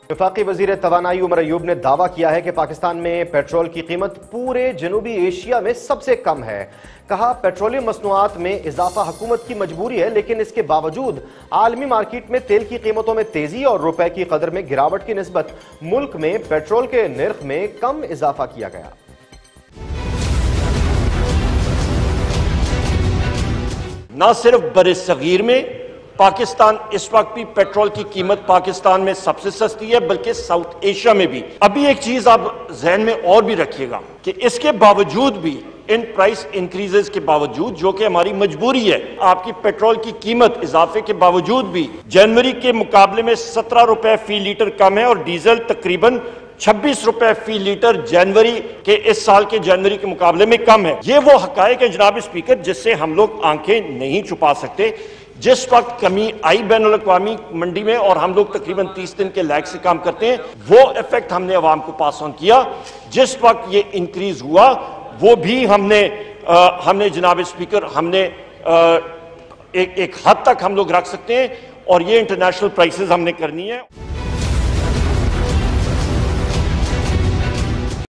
वफाकी वजीर तवानाई उमर अयूब ने दावा किया है कि पाकिस्तान में पेट्रोल की कीमत पूरे जनूबी एशिया में सबसे कम है। कहा, पेट्रोलियम मसनूआत में इजाफा हुकूमत की मजबूरी है, लेकिन इसके बावजूद आलमी मार्केट में तेल की कीमतों में तेजी और रुपए की कदर में गिरावट की निस्बत मुल्क में पेट्रोल के निर्ख में कम इजाफा किया गया। न सिर्फ बरसगीर में पाकिस्तान इस वक्त भी पेट्रोल की कीमत पाकिस्तान में सबसे सस्ती है, बल्कि साउथ एशिया में भी। अभी एक चीज आप जहन में और भी रखिएगा कि इसके बावजूद भी, इन प्राइस इंक्रीजेस के बावजूद, जो कि हमारी मजबूरी है, आपकी पेट्रोल की कीमत इजाफे के बावजूद भी जनवरी के मुकाबले में 17 रुपए फी लीटर कम है और डीजल तकरीबन 26 रुपए फी लीटर जनवरी के, इस साल के जनवरी के मुकाबले में कम है। ये वो हकायक है जनाब स्पीकर, जिससे हम लोग आंखें नहीं छुपा सकते। जिस वक्त कमी आई बैनुल-अक़वामी मंडी में और हम लोग तकरीबन 30 दिन के लैग से काम करते हैं, वो इफेक्ट हमने अवाम को पास ऑन किया। जिस वक्त ये इंक्रीज हुआ वो भी हमने जनाब स्पीकर, हमने एक हद तक हम लोग रख सकते हैं और ये इंटरनेशनल प्राइसेस हमने करनी है।